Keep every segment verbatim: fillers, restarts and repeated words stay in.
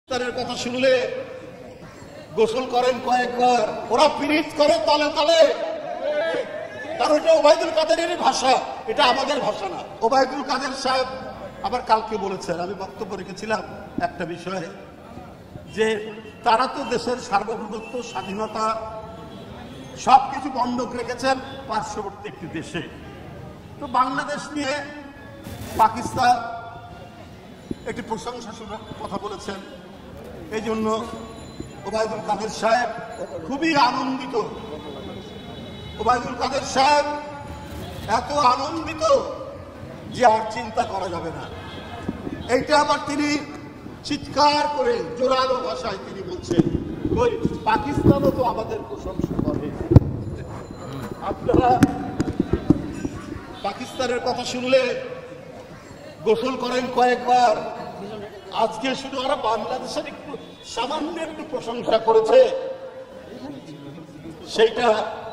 তাদের কথা শুনলে গোসল করেন কয়েকবার, ওরা পিরিত করে তলে তলে। কারণ এটা ওবায়দুল কাদেরেরই ভাষা, এটা আমাদের ভাষা না। ওবায়দুল কাদের সাহেব আবার কালকে বলেছেন, আমি বক্তব্য রেখেছিলাম একটা বিষয়ে, যে তারা তো দেশের সার্বভৌমত্ব, স্বাধীনতা সবকিছু বন্ধক রেখেছেন পার্শ্ববর্তী একটি দেশে। তো বাংলাদেশ নিয়ে পাকিস্তান একটি প্রশংসাসূচক কথা বলেছেন। এই জন্য ওবায়দুল কাদের সাহেব খুবই আনন্দিত। ওবায়দুল কাদের সাহেব এত আনন্দিত যে আর চিন্তা করা যাবে না। এইটা আবার তিনি চিৎকার করে জোরালো ভাষায় তিনি বলছেন, ওই পাকিস্তানও তো আমাদের প্রশংসা করে। আপনারা পাকিস্তানের কথা শুনলে গোসল করেন কয়েকবার। আজকে শুধু ওরা বাংলাদেশের একটু সামান্য একটু প্রশংসা করেছে, সেইটা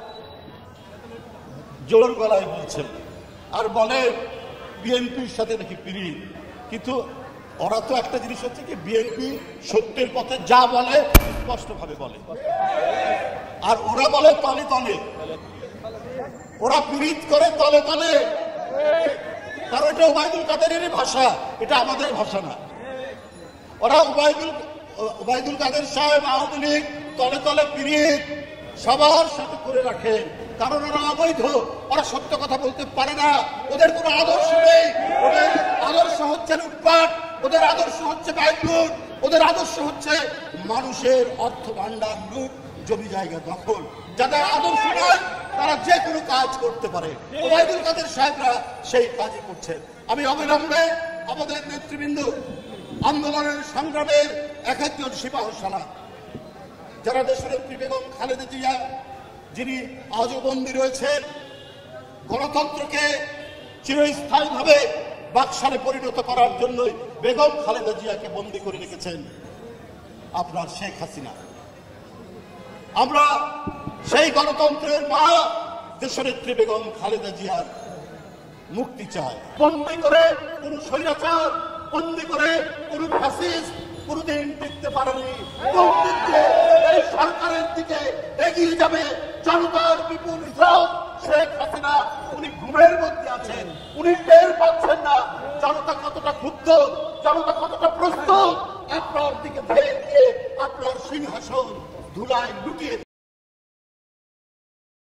জোর গলায় বলছেন, আর বলে বিএনপির সাথে নাকি পিড়ি। কিন্তু ওরা তো একটা জিনিস হচ্ছে কি, বিএনপি সত্যের পথে যা বলে স্পষ্ট ভাবে বলে, আর ওরা বলে তলে তলে, ওরা পিড়িত করে তলে তলে। কারণ এটা ওবায়দুল কাদেরেরই ভাষা, এটা আমাদের ভাষা না। ওরা ওবায়দুল ওবায়দুল কাদের সাহেব আওয়ামী লীগ তলে তলে পিড়িত সবার সাথে করে রাখে, কারণ ওরা অবৈধ, ওরা সত্য কথা বলতে পারে না, ওদের কোনো আদর্শ নেই। ওদের আদর্শ হচ্ছে লুটপাট, ওদের আদর্শ হচ্ছে ব্যয়লুট, ওদের আদর্শ হচ্ছে মানুষের অর্থ ভান্ডার লুট, জমি জায়গা দখল। যাদের আদর্শ নয় তারা যে কোনো কাজ করতে পারে, ওবায়দুল কাদের সাহেবরা সেই কাজই করছেন। আমি অবিলম্বে আমাদের নেতৃবৃন্দ, আন্দোলনের সংগ্রামের এক একজন সিপাহসালা, যারা দেশনেত্রী বেগম খালেদা জিয়া, যিনি আজও বন্দী রয়েছেন, গণতন্ত্রকে চিরস্থায়ীভাবে বাকশালে পরিণত করার জন্য বেগম খালেদা জিয়াকে বন্দী করে রেখেছেন আপনার শেখ হাসিনা। আমরা সেই গণতন্ত্রের মা দেশনেত্রী বেগম খালেদা জিয়ার মুক্তি চাই। বন্দী করে কোন স্বৈরাচার, বন্দী করে কোন ফ্যাসিস্ট কোনদিন টিকতে পারেনি। এই সরকারের দিকে এগিয়ে যাবে জনতার বিপুল বিপ্লব। শেখ হাসিনা